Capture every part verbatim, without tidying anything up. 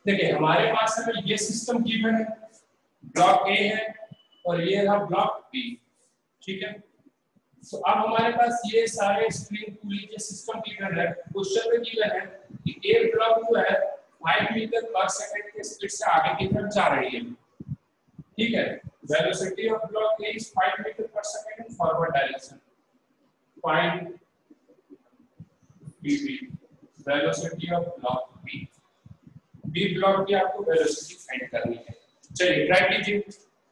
देखिए हमारे पास अगर ये सिस्टम गिवन है, ब्लॉक ए है और ये रहा ब्लॉक बी, ठीक है। तो अब हमारे पास ये सारे स्प्रिंग पुली के सिस्टम गिवन है। क्वेश्चन में गिवन है कि ए ब्लॉक जो है फाइव मीटर पर सेकंड के स्पीड से आगे की तरफ जा रही है, ठीक है। Velocity of block A is five metre per second in forward direction. Find BB, velocity of block B. B block की आपको वेलोसिटी फाइंड करनी है। चलिए ट्राई कीजिए।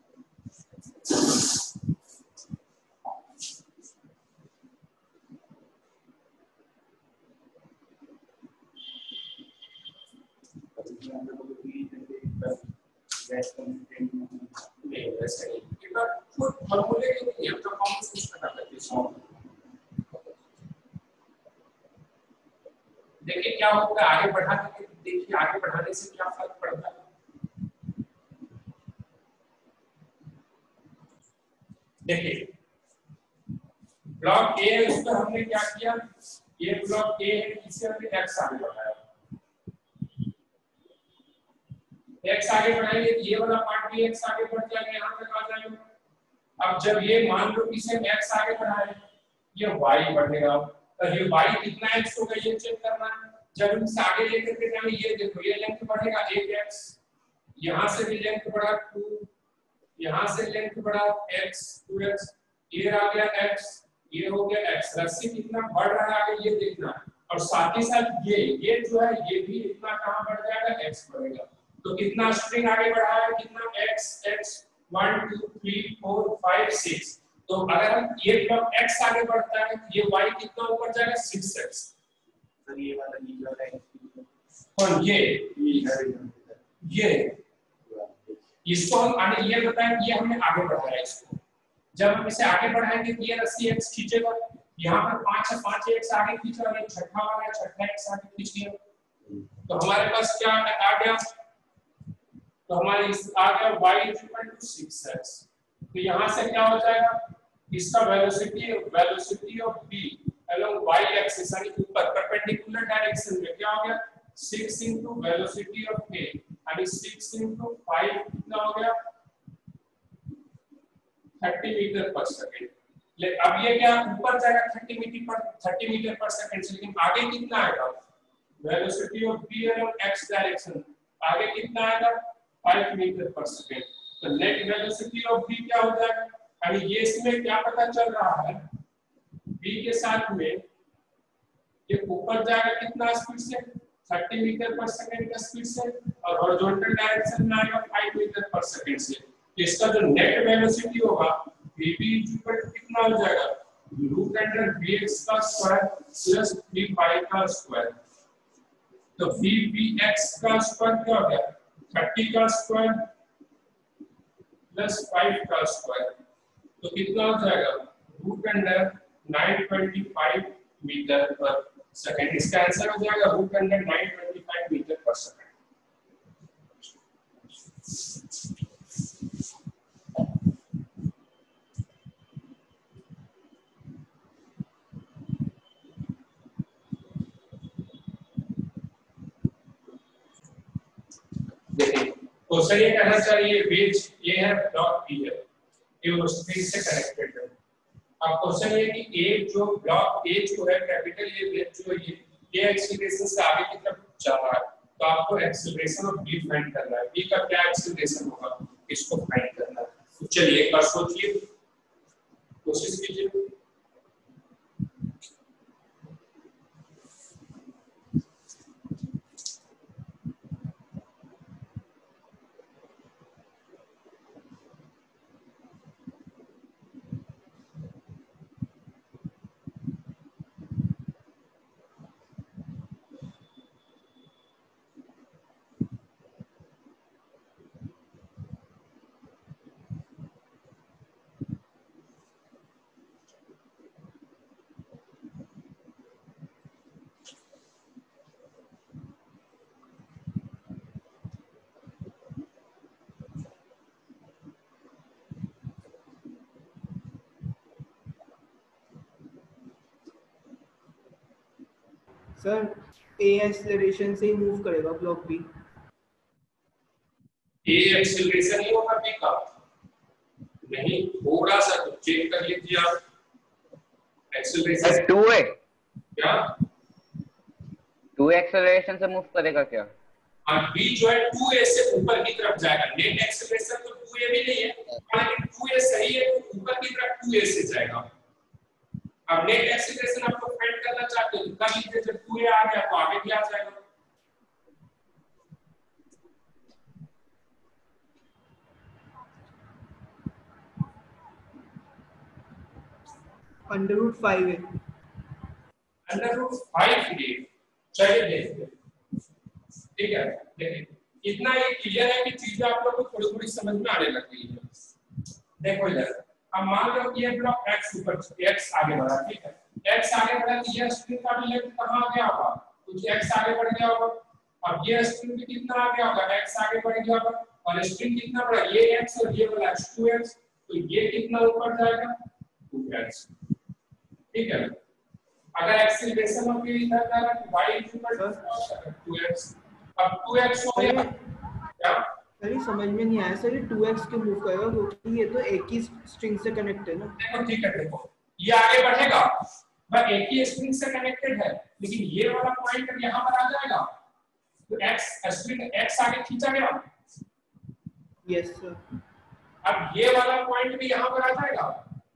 नहीं वैसे नहीं, एक बार खुद फॉर्मूले के लिए हम तो कॉमन सेंस का करते हैं। देखिए क्या होगा आगे बढ़ाने के, देखिए आगे बढ़ाने से क्या फर्क पड़ता है। देखिए ब्लॉक ए है, उसको हमने क्या किया, ये ब्लॉक ए है, इसे हमने एक्स आगे बढ़ाया। एक्स आगे बढ़ाएंगे ये वाला पार्ट भी एक्स आगे बढ़ जाएगा, यहाँ तक आ जाएगा। अब जब ये मान लो इसे एक्स आगे बढ़ाए, ये वाई बढ़ेगा, और ये वाई कितना एक्स होगा ये चेक करना है। जब हम इसे आगे लेकर के जाएंगे, ये देखो ये लेंथ बढ़ेगा एक एक्स, यहाँ से भी लेंथ बढ़ा टू, यहाँ से लेंथ बढ़ा एक्स, टू एक्स, ये आ गया एक्स, ये हो गया एक्स। रस्सी कितना बढ़ रहा है आगे ये देखना है, और साथ ही साथ ये ये जो है ये भी इतना कहाँ बढ़ जाएगा, एक्स बढ़ेगा। तो कितना स्ट्रिंग आगे बढ़ा है, कितना x x one two three four five six. तो अगर हम ये ब्लॉक x आगे बढ़ता है तो ये y कितना ऊपर जाएगा, सिक्स एक्स। सर ये वाला नीला है और ये ये इसको हम आगे ये बताएं, ये हमने आगे बढ़ाया है इसको। जब हम इसे आगे बढ़ाएंगे तो ये रस्सी x खींचेगा, यहाँ पर पांच है, पांच x आगे खींचा और ये छठा वाला है, छठा x आगे खींच लिया। तो हमारे पास क्या आ गया, तो हमारे इस आ गया y equal to six X. तो यहाँ से क्या हो जाएगा, इसका velocity velocity of b along y axis यानी ऊपर परपेंडिकुलर डायरेक्शन में क्या हो गया, six into velocity of a यानी सिक्स इनटू फाइव कितना हो गया, थर्टी मीटर पर सेकंड। ले अब ये क्या ऊपर जाएगा थर्टी मीटर पर थर्टी मीटर पर सेकंड से, लेकिन आगे कितना आएगा, velocity of b along x direction आगे कितना आएगा, फाइव मीटर पर सेकंड। तो नेट वेलोसिटी ऑफ b क्या हो जाएगा, यानी ये इसमें क्या पता चल रहा है, b के साथ में ये ऊपर जाएगा कितना स्पीड से, थर्टी मीटर पर सेकंड का स्पीड से, और हॉरिजॉन्टल डायरेक्शन में आएगा फाइव मीटर पर सेकंड से। इसका जो नेट वेलोसिटी होगा vb इक्वल टू कितना हो जाएगा, रूट अंडर vx का स्क्वायर प्लस थ्री पाई का स्क्वायर। तो vbx का स्क्वायर क्या हो गया, थर्टी का स्क्वायर प्लस फाइव का स्क्वायर, तो कितना हो जाएगा, root under nine twenty five metre per second. इसका आंसर हो जाएगा root under nine twenty five metre per second. देखिए क्वेश्चन ये कहना चाहिए वेज ये है ब्लॉक बी है, ये उस स्प्रिंग से कनेक्टेड है। अब क्वेश्चन ये कि ए जो ब्लॉक ए जो है कैपिटल ए वेज जो ये ये एक्सीलरेशन से आगे की तरफ जा रहा है, तो आपको एक्सीलरेशन ऑफ बी फाइंड करना है। बी का क्या एक्सीलरेशन होगा, इसको फाइंड करना है। तो चलिए एक बार सोचिए, कोशिश कीजिए। सर ए एक्सेलरेशन से ही मूव करेगा ब्लॉक बी। ए एक्सेलरेशन ही होगा बी का? नहीं, थोड़ा सा तो चेक कर लीजिए आप। एक्सेलरेशन टू ए क्या टू एक्सेलरेशन से मूव करेगा क्या? और बी जो है टू ए से ऊपर की तरफ जाएगा। नेट एक्सेलरेशन तो टू ए भी नहीं है, लेकिन टू ए सही है तो ऊपर की तरफ टू ए से जाएगा। अब नेट एक्सेलरेशन आपको फाइंड करना चाहते हो तो कर लीजिए, जब टू ए आ गया तो आगे भी आ जाएगा। अंडर रूट फाइव है। अंडर रूट फाइव है। चलिए देखते हैं, ठीक है। देखिए इतना ये क्लियर है कि चीजें आप लोग को थोड़ी थोड़ी समझ में आने लग गई है। देखो इधर, अब मान लो कि ये ब्लॉक x ऊपर x आगे बढ़ा, ठीक है। x आगे बढ़ा तो ये स्ट्रिंग का भी लेंथ कहां आ गया होगा? कुछ x आगे बढ़ गया होगा। अब ये स्ट्रिंग भी कितना आ गया होगा? x आगे बढ़ गया होगा। और स्ट्रिंग कितना बढ़ा? ये x और ये वाला टू एक्स, तो ये कितना ऊपर जाएगा? टू एक्स, ठीक है। अगर एक्सेलरेशन ऑफ इधर जा रहा है y equal to two X, अब टू एक्स हो गया क्या? सर ये समझ में नहीं आया सर, ये टू एक्स क्यों मूव करेगा? क्योंकि ये तो एक ही स्ट्रिंग से कनेक्ट है ना। देखो ठीक है, देखो ये आगे बढ़ेगा, बस एक ही स्ट्रिंग से कनेक्टेड है, लेकिन ये वाला पॉइंट अब यहां पर आ जाएगा तो x स्ट्रिंग x आगे खींचा गया। Yes sir. अब ये वाला पॉइंट भी यहां पर आ जाएगा।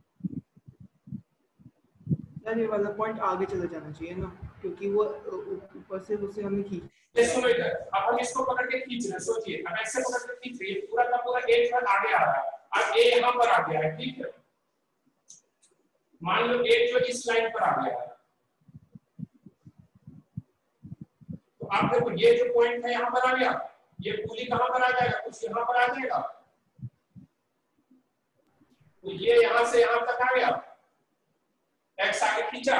सर ये वाला पॉइंट आगे चले जाना चाहिए ना, क्योंकि वो ऊपर से उसे हमें खींच। ये सुनो इधर, अब हम इसको पकड़ के खींच रहे हैं। सोचिए, अब ऐसे पकड़ के खींच रही है, पूरा का पूरा a जो आगे आ रहा है, अब a यहां पर आ गया है, ठीक है। मान लो a जो इस लाइन पर आ गया है, तो आप देखो ये जो पॉइंट है यहां पर आ गया, ये पुली कहां पर आ जाएगा? कुछ यहां पर आ जाएगा। तो ये यहां से यहां तक आ गया, x आगे खींचा।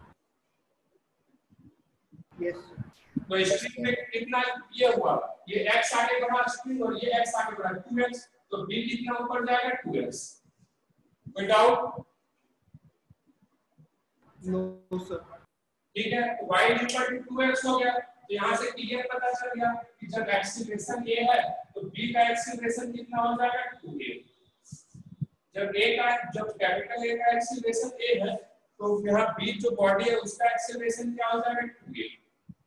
यस तो स्ट्रिंग में कितना ये हुआ? ये x आगे बढ़ा स्ट्रिंग और ये x आगे बढ़ा टू एक्स, तो b कितना ऊपर जाएगा? Two X. कोई डाउट? No sir. ठीक है, तो y equal to two X हो गया। तो यहां से क्लियर पता चल गया कि जब एक्सीलरेशन a है तो b का एक्सीलरेशन कितना हो जाएगा? Two A. जब a का जब कैपिटल A का एक्सीलरेशन a है तो यहां b जो बॉडी है उसका एक्सीलरेशन क्या हो जाएगा? Two A.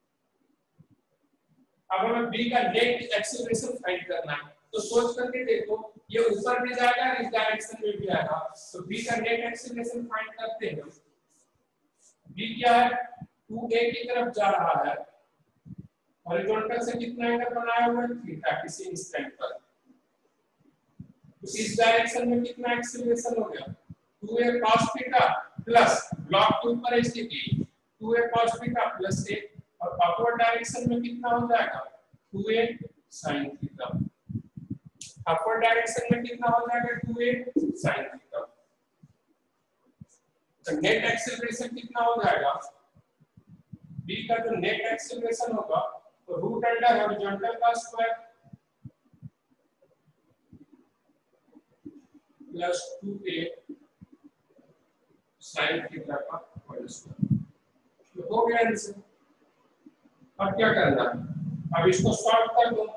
अब हमें b का नेट एक्सीलरेशन फाइंड करना है, तो सोच करके देखो, ये ऊपर भी जाएगा इस डायरेक्शन में भी आएगा, तो b का नेट एक्सीलरेशन फाइंड करते हैं। b क्या है? टू ए की तरफ जा रहा है, हॉरिजॉन्टल से कितना एंगल बनाया हुआ है? थीटा, किसी इंस्टेंट पर। तो इस डायरेक्शन में कितना एक्सीलरेशन हो गया? Two A cos theta plus block के ऊपर स्थिति two A cos theta plus A, और अपवर्ड डायरेक्शन में कितना हो जाएगा? Two A sin theta. Upward direction में कितना हो जाएगा? Two A sin theta. तो नेट एक्सीलरेशन कितना हो जाएगा? b का जो नेट एक्सीलरेशन होगा तो रूट अंडर हॉरिजॉन्टल का square plus two A sin theta का होल स्क्वायर। तो हो गया आंसर। अब क्या करना है? अब इसको सॉल्व कर दो।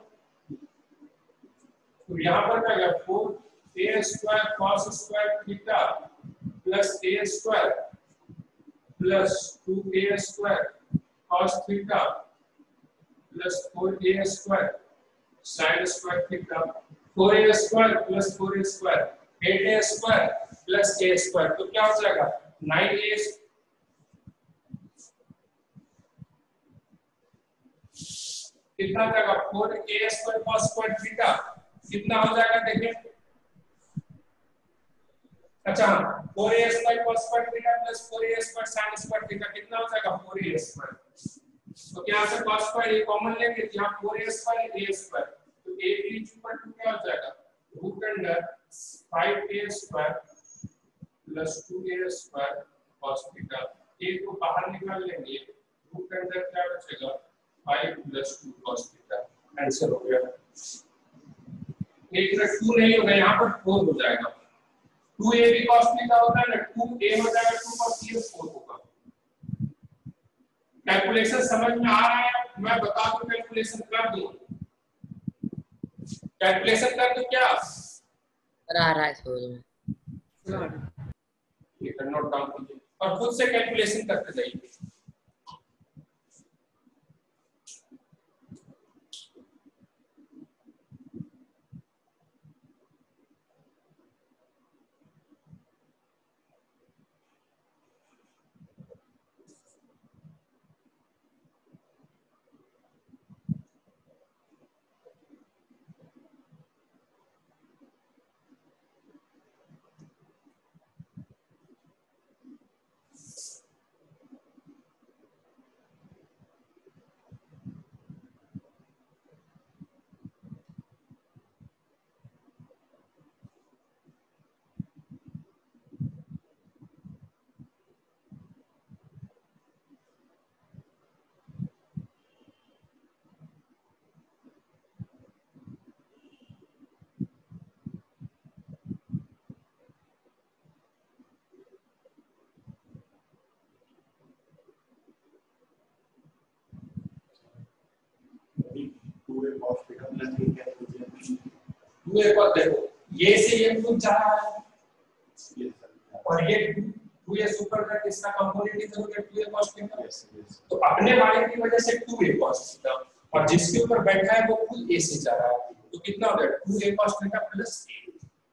तो यहाँ पर क्या गया? Four A square cos square theta plus A square plus two A square cos theta plus four A square sin square theta, four A square plus four A square eight A square plus A square. तो क्या हो जाएगा? Nine A कितना हो जाएगा? Four A square cos square theta कितना हो जाएगा? देखिए, अच्छा four A square cos square theta plus four A square sin square theta कितना हो जाएगा? Four A square. तो क्या से cos स्क्वायर ये कॉमन लेंगे, यहाँ four A square A square, तो a इज इक्वल टू क्या हो जाएगा? Root under five A square plus two A square cos theta. a को बाहर निकाल लेंगे, रूट अंडर क्या बचेगा? Five plus two cos theta. Answer हो गया। एक तरह टू नहीं होगा, यहाँ पर फोर हो जाएगा। टू ए भी cos थीटा होता है ना, टू ए हो जाएगा टू cos थीटा फोर होगा। कैलकुलेशन समझ में आ रहा है? मैं बता दूं कैलकुलेशन कर दूं। कैलकुलेशन कर दो क्या? सर आ रहा है समझ में। ये नोट डाउन कीजिए और खुद से कैलकुलेशन करते जाइए। पूरे कॉस्ट पे कम लग रही है टू ए पर देखो ये से ये खुद जा रहा है और ये टू ए सुपर का किसका कंपोनेंट इधर होगा टू ए कॉस्ट का, तो अपने वाले की वजह से टू ए कॉस्ट का और जिसके ऊपर बैठा है वो खुद ए से जा रहा है, तो कितना हो गया टू ए कॉस्ट का प्लस ए।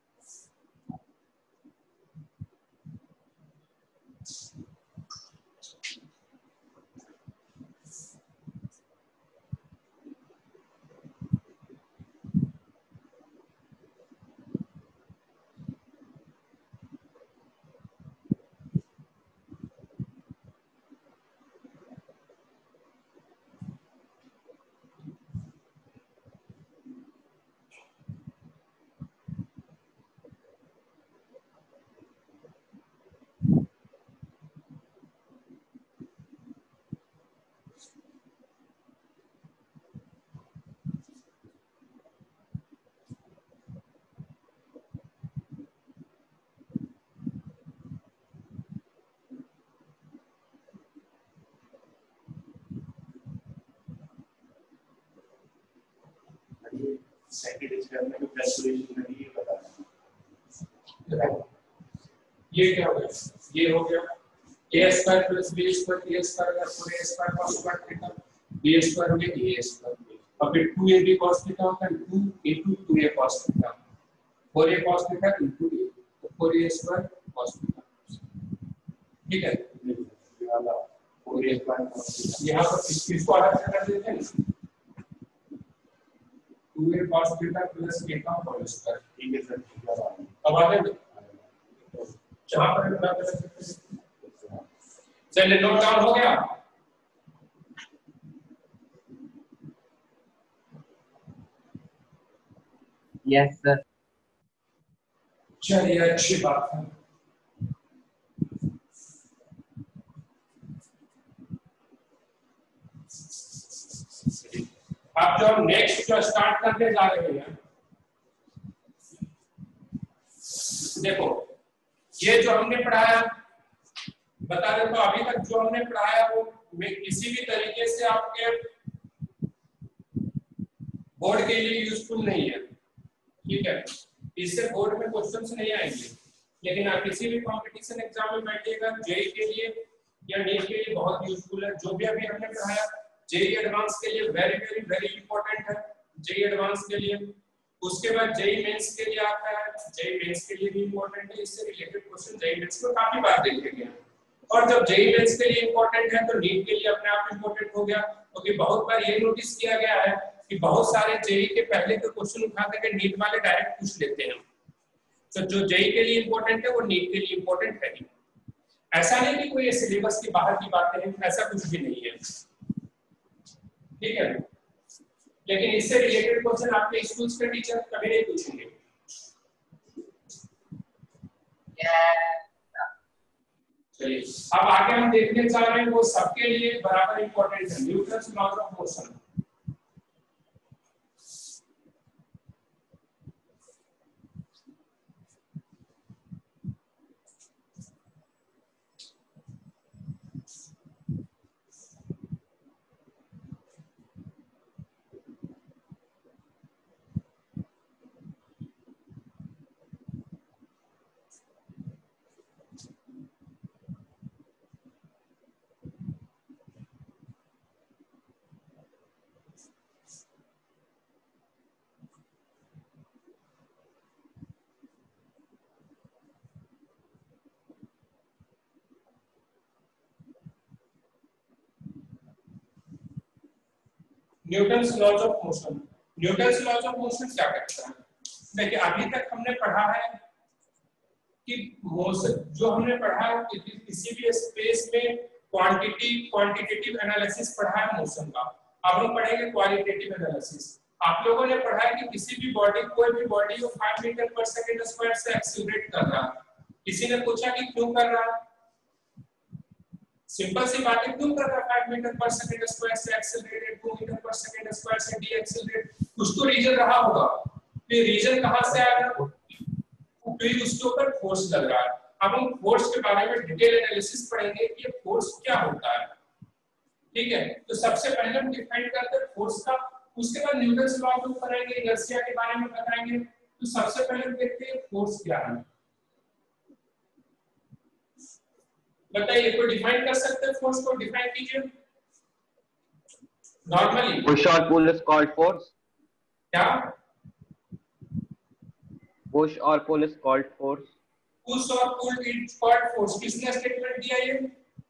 सेकंड एक्सपेरिमेंट में कैलकुलेशन में ये बता ये क्या हो गया, ये हो गया a square plus b square a square का पूरे स्क्वायर का स्क्वायर थीटा b स्क्वायर में a स्क्वायर और फिर two A b cos theta होता है two into two A cos theta four A cos theta into a तो four A square cos theta, ठीक है। ये वाला four A square cos theta यहाँ पर इस चीज को अलग से कर देते हैं two A cos theta plus a का होल स्क्वायर, ठीक है सर ठीक है अब आ गए जहां पर बना कर सकते हैं। चलिए नोट डाउन हो गया। Yes sir. चलिए अच्छी बात है। अब जो नेक्स्ट जो स्टार्ट करने जा रहे हैं, देखो ये जो हमने पढ़ाया बता दें तो अभी तक जो हमने पढ़ाया वो किसी भी तरीके से आपके बोर्ड के लिए यूजफुल नहीं है, ठीक है। इससे बोर्ड में क्वेश्चंस नहीं आएंगे, लेकिन आप किसी भी कंपटीशन एग्जाम में बैठिएगा जेई के लिए या नीट के लिए बहुत यूजफुल है। जो भी अभी हमने पढ़ाया जेई एडवांस के लिए वेरी वेरी वेरी इंपॉर्टेंट है, जेई एडवांस के लिए। उसके बाद जेई मेंस के लिए आता है, जेई मेंस के लिए भी इंपॉर्टेंट है। इससे रिलेटेड क्वेश्चन जेई मेंस में काफी बार देखे गए हैं और जब जेई मेंस के लिए इंपॉर्टेंट है तो नीट के लिए अपने आप इंपॉर्टेंट हो गया, क्योंकि तो बहुत बार ये नोटिस किया गया है कि बहुत सारे जेई के पहले के क्वेश्चन उठा करके नीट वाले डायरेक्ट पूछ लेते हैं। तो जो जेई के लिए इंपॉर्टेंट है वो नीट के लिए इंपॉर्टेंट है ही। ऐसा नहीं कि कोई ये सिलेबस के बाहर की बातें हैं, ऐसा कुछ भी नहीं है, ठीक है। लेकिन इससे रिलेटेड क्वेश्चन आपके स्कूल्स के टीचर कभी नहीं पूछेंगे। चलिए अब आगे हम देखने जा रहे हैं वो सबके लिए बराबर इंपॉर्टेंट है, Newton's laws of motion. Newton's laws of motion. Newton's laws of motion क्या कहता है? देखिए अभी तक हमने पढ़ा है कि मोशन जो हमने पढ़ा है कि किसी भी स्पेस में क्वांटिटी क्वांटिटेटिव एनालिसिस पढ़ा है मोशन का। अब हम पढ़ेंगे क्वालिटेटिव एनालिसिस। आप लोगों ने पढ़ा है कि किसी भी बॉडी कोई भी बॉडी को five metre per second square से एक्सीलरेट कर रहा है। किसी ने पूछा कि क्यों कर रहा है? सिंपल सी बात है, क्यों कर रहा है five metre per second square से accelerated two metre per second square से डी एक्सीलरेट? कुछ तो रीजन रहा होगा। ये रीजन कहां से आया? फिर उसके ऊपर फोर्स लग रहा है। अब हम फोर्स के बारे में डिटेल एनालिसिस पढ़ेंगे कि ये फोर्स क्या होता है। ठीक है, तो सबसे पहले हम डिफाइन करते हैं फोर्स का, उसके बाद न्यूटन्स लॉ को करेंगे, इनर्शिया के बारे में बताएंगे। तो सबसे पहले देखते हैं फोर्स क्या है। बताइए, कोई डिफाइन कर सकते हैं फोर्स को? डिफाइन कीजिए नॉर्मली। पुश और पुल इज कॉल्ड फोर्स। क्या? पुश और pull is called force. Push और पुल इज कॉल्ड फोर्स। किसने स्टेटमेंट दिया ये?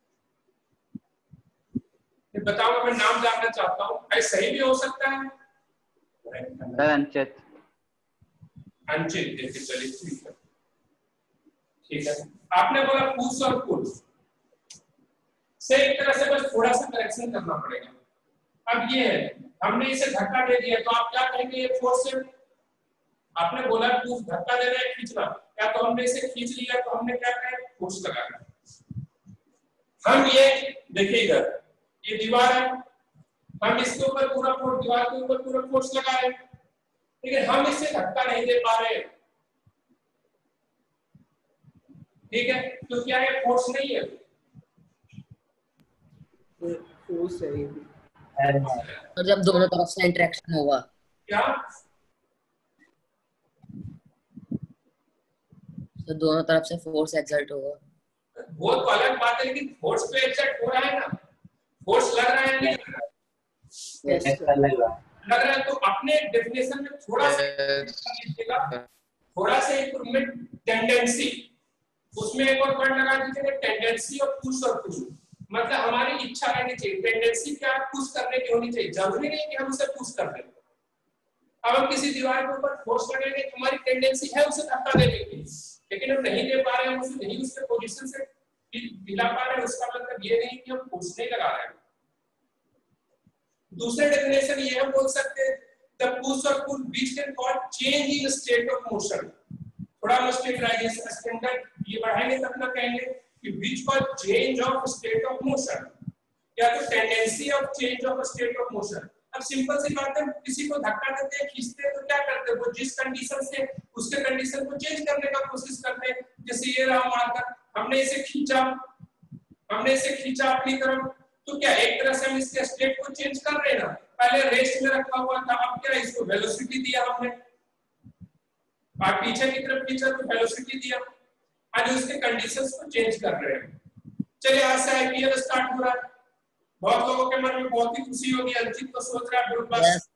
ये बताओ, मैं नाम जानना चाहता हूं। ऐसा सही भी हो सकता है। सर अंचित। अंचित, देखिए चलिए ठीक है। ठीक है, आपने बोला पुश और पुल से एक तरह से बस थोड़ा सा करेक्शन करना पड़ेगा। अब ये है, हमने इसे धक्का दे दिया तो आप क्या कहेंगे? ये फोर्स है। आपने बोला पुश धक्का दे रहा है, खींचना, क्या तो हमने इसे खींच लिया तो हमने क्या कहा? फोर्स लगाया। हम ये देखिए इधर ये दीवार है, हम इसके ऊपर पूरा फोर्स, दीवार के ऊपर पूरा फोर्स लगा रहे हैं, लेकिन हम इसे धक्का नहीं दे पा रहे। ठीक है, तो क्या ये फोर्स नहीं है? फोर्स है ये। और जब दोनों तरफ से इंटरेक्शन होगा क्या? तो दोनों तरफ से फोर्स एक्सर्ट होगा। वो तो अलग बात है, लेकिन फोर्स पे एक्सर्ट हो रहा है ना, फोर्स लग रहा है नहीं लग रहा है? Yes, sir. लग रहा है। लग रहा है। तो अपने डेफिनेशन में थोड़ा सा लीजिएगा, थोड़ा सा इंप्रूवमेंट, टेंडेंसी, उसमें एक और वर्ड लगा दीजिएगा, टेंडेंसी ऑफ पुश और पुल। मतलब हमारी इच्छा रहनी चाहिए। टेंडेंसी क्या? पुश करने की होनी चाहिए। जरूरी नहीं कि हम उसे पुश कर दें। अब हम किसी दीवार के ऊपर फोर्स लगाएंगे तो हमारी टेंडेंसी है उसे धक्का देने की, लेकिन हम नहीं दे पा रहे हैं, उसे नहीं उसके पोजीशन से दिला पा रहे हैं। उसका मतलब ये नहीं कि हम फोर्स नहीं लगा रहे हैं। दूसरे डेफिनेशन ये हम बोल सकते हैं, द पुश और pull which can cause change in state of motion. थोड़ा हम स्टैंडर्डाइजेशन स्टैंडर्ड ये बढ़ाएंगे तब ना कहेंगे कि which cause change of state of motion, या तो tendency of change of state of motion. अब सिंपल सी बात है, किसी को धक्का देते हैं, खींचते हैं तो क्या करते हैं? वो जिस कंडीशन से उसके कंडीशन को चेंज करने का कोशिश करते हैं। जैसे ये रहा मार्कर, हमने इसे खींचा, हमने इसे खींचा अपनी तरफ, तो क्या एक तरह से हम इसके स्टेट को चेंज कर रहे हैं ना? पहले रेस्ट में रखा हुआ था, अब क्या इसको वेलोसिटी दिया हमने, और पीछे की तरफ खींचा तो वेलोसिटी दिया, आज उसके कंडीशंस को चेंज कर रहे हैं। चलिए आज से आईपीएल स्टार्ट हो रहा है, बहुत लोगों के मन में बहुत ही खुशी होगी। अंकित तो सोच रहा है बस yes.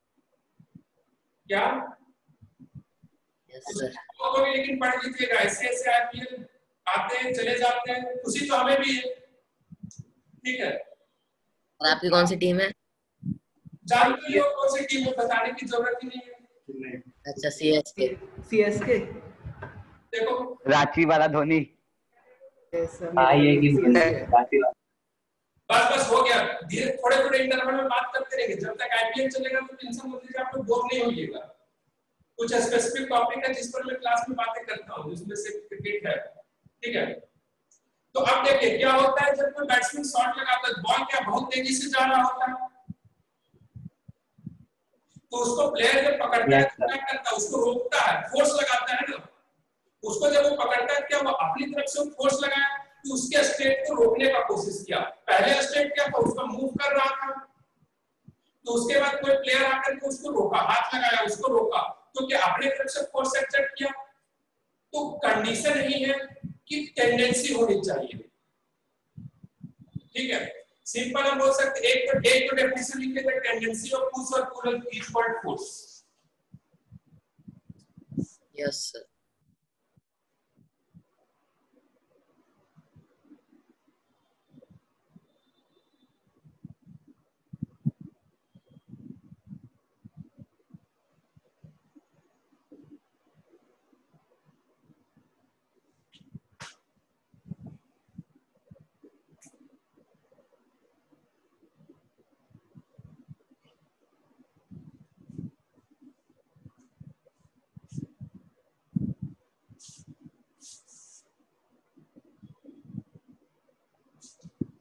क्या yes, sir. लोगों भी लेकिन पढ़ लीजिएगा, ऐसे ऐसे आईपीएल आते हैं चले जाते हैं, खुशी तो हमें भी है। ठीक है, और आपकी कौन सी टीम है? जानते ही हो कौन सी टीम है, बताने की जरूरत ही नहीं है। अच्छा, सीएसके। सीएसके देखो रांची वाला धोनी। हाँ ये कि रांची वाला। बस बस हो गया, धीरे थोड़े थोड़े इंटरवल में बात करते रहेंगे। जब तक आईपीएल चलेगा तो टेंशन मत लीजिए, आप लोग बोर नहीं होइएगा। कुछ स्पेसिफिक टॉपिक है जिस पर मैं क्लास में बातें करता हूं, जिसमें से क्रिकेट है। ठीक है, तो अब देखिए क्या होता है जब कोई बैट्समैन शॉट लगाता है, बॉल क्या बहुत तेजी से जा रहा होता है, तो उसको प्लेयर जब पकड़ता है तो क्या करता है? उसको रोकता है, फोर्स लगाता है ना। उसको जब वो पकड़ता है, क्या वो अपनी तरफ से फोर्स लगाया तो उसके स्टेट को रोकने का कोशिश किया। पहले स्टेट क्या था? उसका मूव कर रहा था, तो उसके बाद कोई प्लेयर आकर के उसको रोका, हाथ लगाया, उसको रोका, तो क्या अपने तरफ से फोर्स एक्सर्ट किया? तो कंडीशन यही है कि टेंडेंसी होनी चाहिए। ठीक है, सिंपल हम बोल सकते हैं, एक तो एक तो डेफिनेशन लिख लेते हैं, टेंडेंसी ऑफ पुश और pull is equal to force. Yes sir.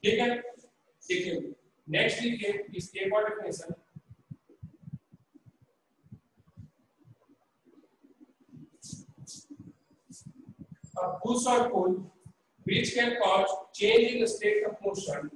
ठीक है, ठीक है। नेक्स्ट लिखिए इस ए का definition. A push or pull which can cause change in the state of motion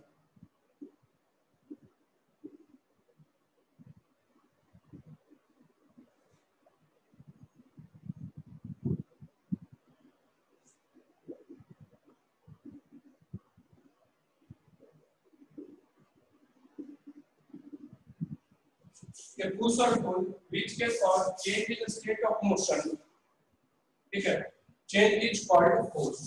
a push or pull which can cause change in the state of motion, ठीक है, change is called force।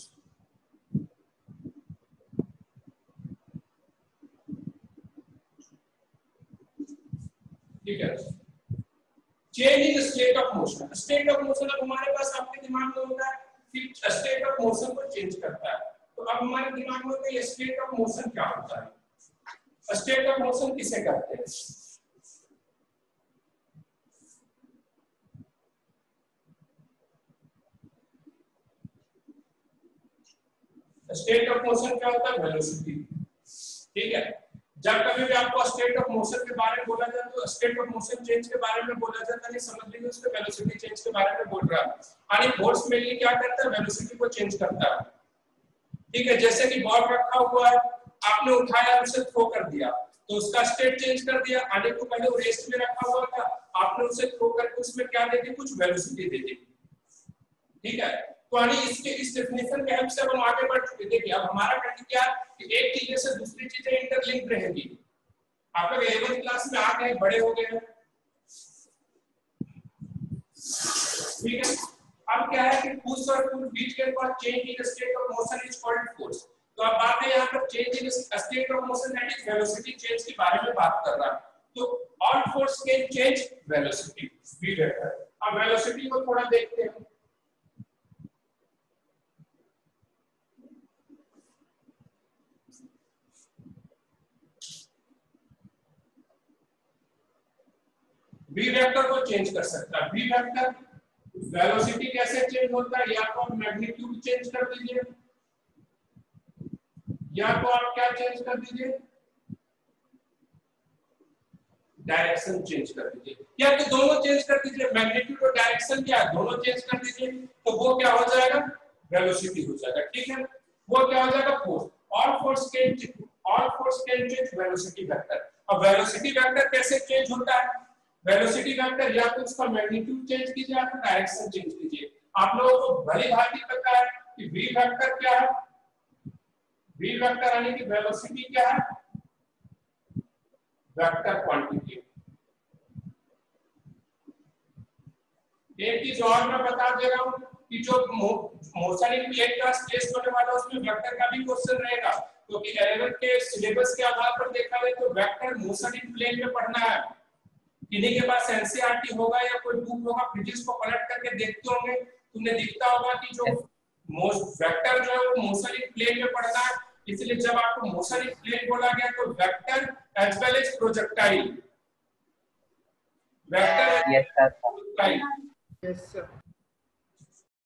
ठीक है, change in state of motion. State of motion अब हमारे पास आपके दिमाग में होता है कि स्टेट ऑफ मोशन को चेंज करता है, तो अब हमारे दिमाग में होता है स्टेट ऑफ मोशन क्या होता है, स्टेट ऑफ मोशन किसे कहते हैं। स्टेट ऑफ मोशन क्या होता है, वेलोसिटी। ठीक है, जब कभी भी आपको स्टेट ऑफ मोशन के बारे में बोला जाए तो स्टेट ऑफ मोशन चेंज के बारे में बोला जाता है, समझ लीजिए उसके वेलोसिटी चेंज के बारे में बोल रहा है। यानी फोर्स मेनली क्या करता है, वेलोसिटी को चेंज करता है। ठीक है, जैसे कि बॉल रखा हुआ है, आपने उठाया उसे थ्रो कर दिया तो उसका स्टेट चेंज कर दिया। आने को पहले वो रेस्ट में रखा हुआ था, आपने उसे थ्रो करके उसमें क्या दे दी, कुछ वेलोसिटी दे दी। ठीक है, तो यानी इसके इस डेफिनेशन के हेल्प से हम आगे बढ़ चुके। देखिए अब हमारा कहना क्या है कि एक चीज से दूसरी चीजें इंटरलिंक रहेंगी। आप लोग इलेवेंथ क्लास में आ गए, बड़े हो गए हैं, ठीक है। अब क्या है कि पुश और पुल बीच के पास change in state of motion is called force. तो अब बात है यहाँ पर change in state of motion that is velocity change के बारे में बात कर रहा है। तो all force can change velocity V vector. अब वेलोसिटी को थोड़ा देखते हैं। v वेक्टर को चेंज कर सकता है। v वेक्टर वेलोसिटी कैसे चेंज होता है, या तो आप मैग्नीट्यूड चेंज कर दीजिए, या तो आप क्या चेंज कर दीजिए, डायरेक्शन चेंज कर दीजिए, या तो दोनों चेंज कर दीजिए। मैग्नीट्यूड और डायरेक्शन क्या है, दोनों चेंज कर दीजिए, तो वो क्या हो जाएगा, वेलोसिटी हो जाएगा। ठीक है, वो क्या हो जाएगा, force. All force can all force can change velocity vector. अब वेलोसिटी वेक्टर कैसे चेंज होता है, वेलोसिटी वेक्टर या तो उसका मैग्नीट्यूड चेंज कीजिए या तो डायरेक्शन चेंज कीजिए। आप लोगों को भली भांति पता है कि v वेक्टर क्या है, v वेक्टर यानी कि वेलोसिटी क्या है, वेक्टर क्वांटिटी। एक चीज और मैं बता दे रहा हूं कि जो मोशन इन प्लेन का टेस्ट होने वाला उसमें वेक्टर का भी क्वेश्चन रहेगा, क्योंकि इलेवेंथ के सिलेबस के आधार पर देखा जाए तो वेक्टर मोशन इन प्लेन में पढ़ना है। किन्हीं के पास एनसीईआरटी होगा या कोई बुक होगा, फिजिक्स को पलट करके देखते होंगे, तुमने दिखता होगा कि जो वेक्टर जो है वो मोशन इन प्लेन में पढ़ना है। इसलिए जब आपको मोशन इन प्लेन बोला गया तो vector as well as projectile, vector yes sir, yes sir.